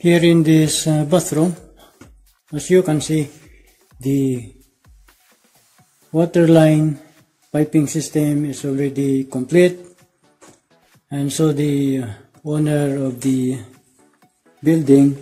Here in this bathroom, as you can see, the water line piping system is already complete, and so the owner of the building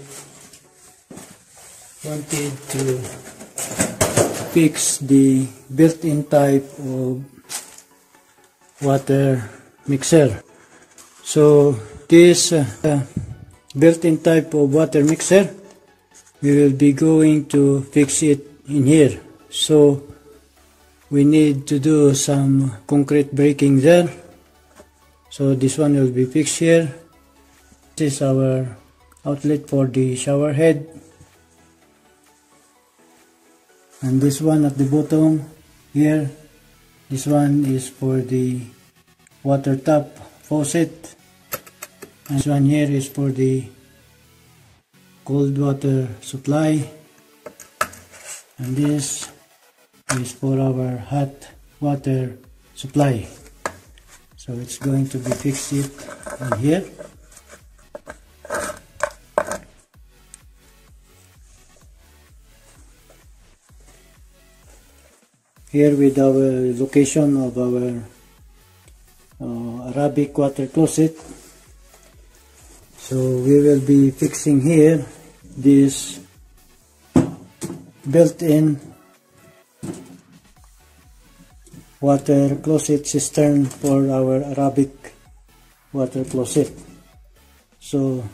wanted to fix the built-in type of water mixer. So this built-in type of water mixer, we will be going to fix it in here. So we need to do some concrete breaking there. So this one will be fixed here. This is our outlet for the shower head, and this one at the bottom here, this one is for the water tap faucet, and this one here is for the cold water supply, and this is for our hot water supply. So it's going to be fixed it in here. Here with our location of our Arabic water closet. So we will be fixing here this built-in water closet cistern for our Arabic water closet. So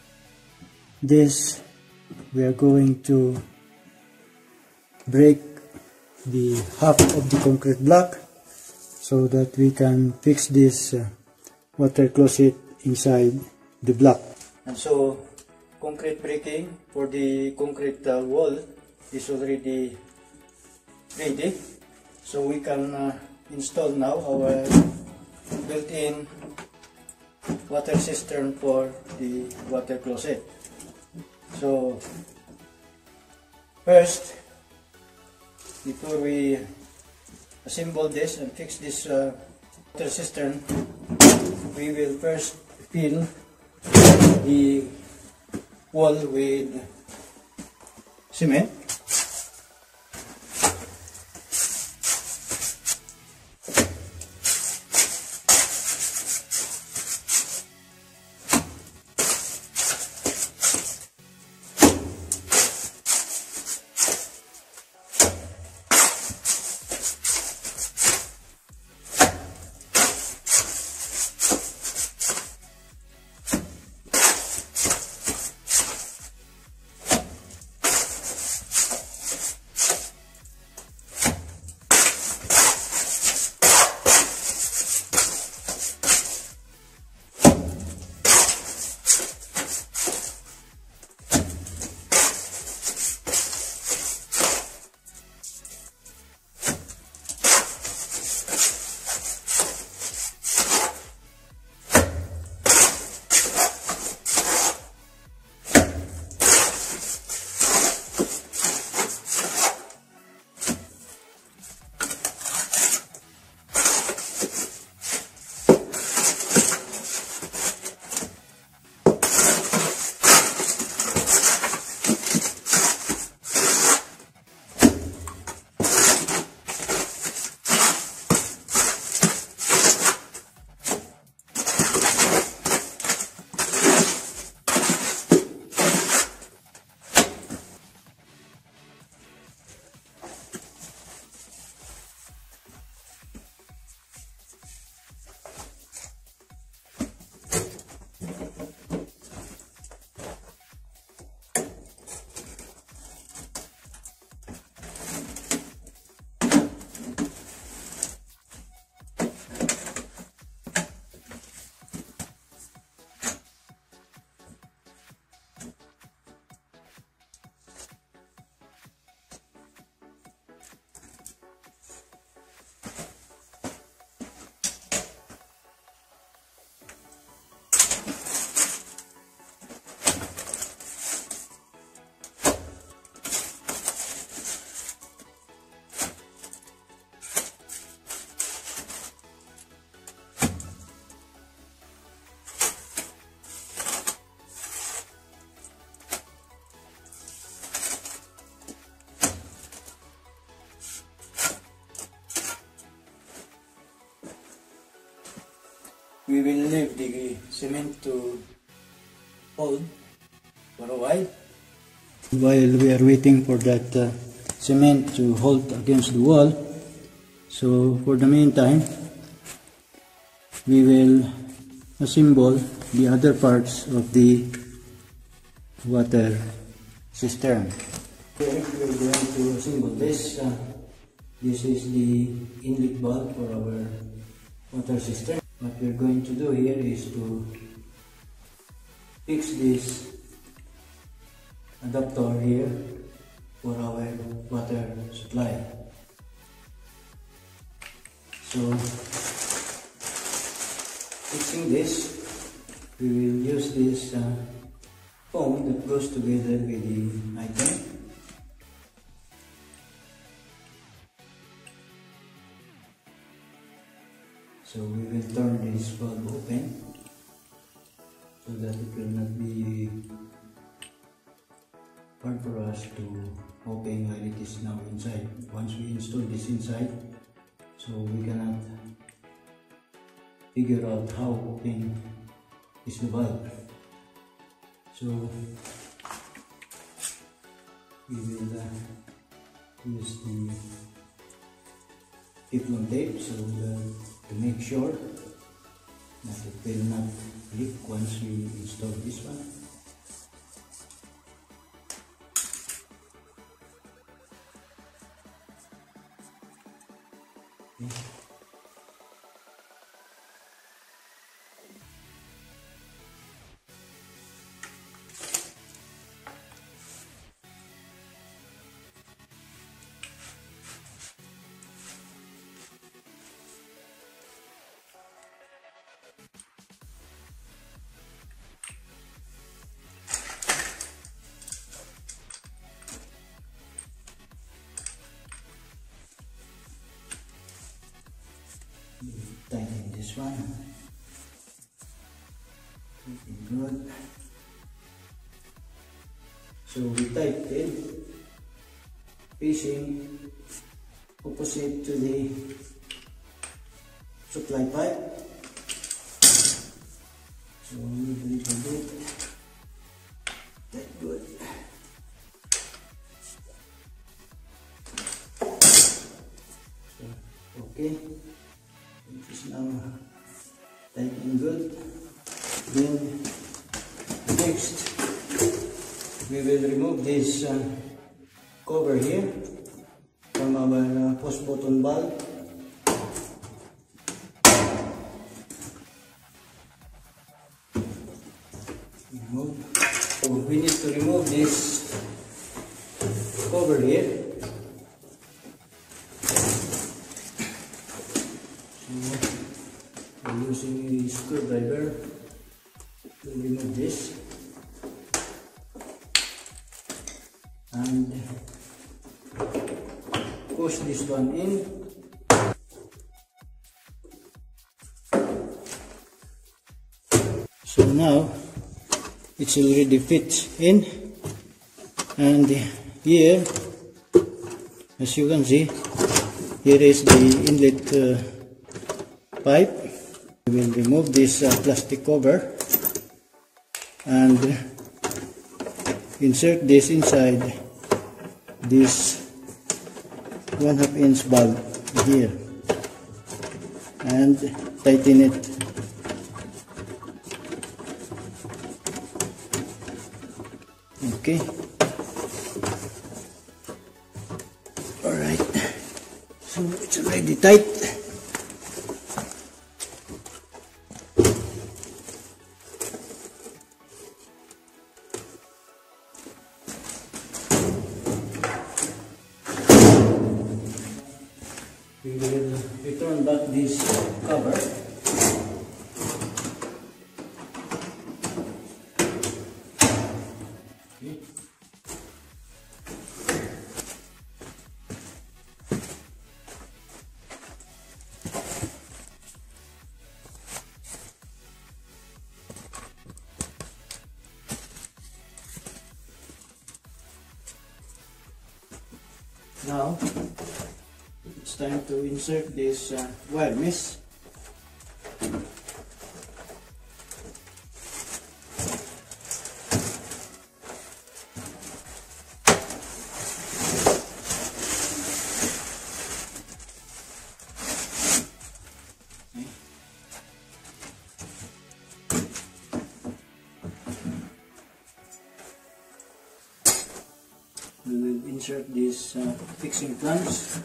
this we are going to break the half of the concrete block so that we can fix this water closet inside the block. And so concrete breaking for the concrete wall is already ready, so we can install now our built-in water cistern for the water closet. So first, before we assemble this and fix this water cistern, we will first fill the wall with cement. we will leave the cement to hold for a while. While we are waiting for that cement to hold against the wall, so for the meantime, we will assemble the other parts of the water cistern. Okay, we are going to assemble this. This is the inlet valve for our water cistern. What we are going to do here is to fix this adapter here for our water supply. So, fixing this, we will use this foam that goes together with the item. So we will turn this valve open so that it will not be hard for us to open while it is now inside. Once we install this inside, so we cannot figure out how open is the valve. So we will use the Teflon tape so to make sure that it will not leak once we install this one. Okay. Tighten this one. Good. So we tighten facing opposite to the supply pipe. So we need a little bit. That's good. So, okay. It is now tightening good. Then next we will remove this cover here from our push button valve. So we need to remove this cover here. Using a screwdriver to remove this and push this one in. So now it's already fit in, and here, as you can see, here is the inlet pipe. We will remove this plastic cover and insert this inside this 1/2 inch valve here and tighten it. Okay. Alright. So it's already tight. We will return back this cover. Okay. Now it's time to insert this wire mesh. insert these fixing clamps.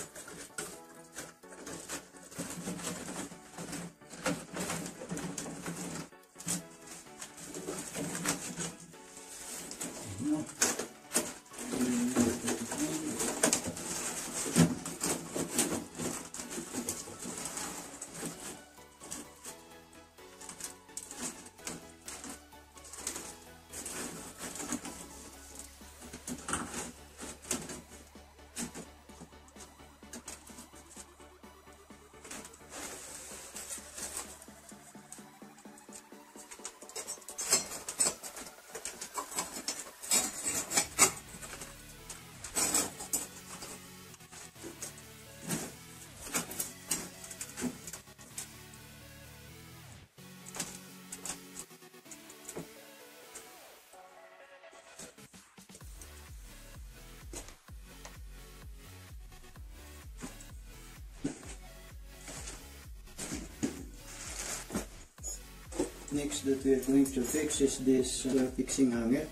Next that we are going to fix is this fixing hanger.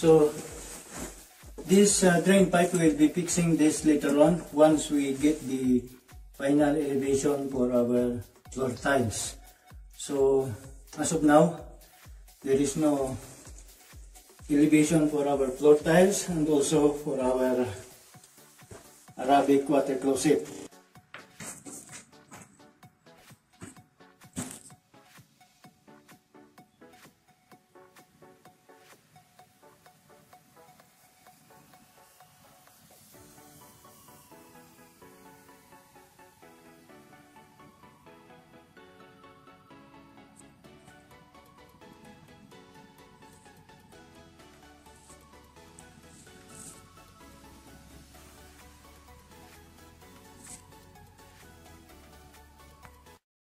So this drain pipe, will be fixing this later on once we get the final elevation for our floor tiles. So as of now, there is no elevation for our floor tiles and also for our Arabic water closet.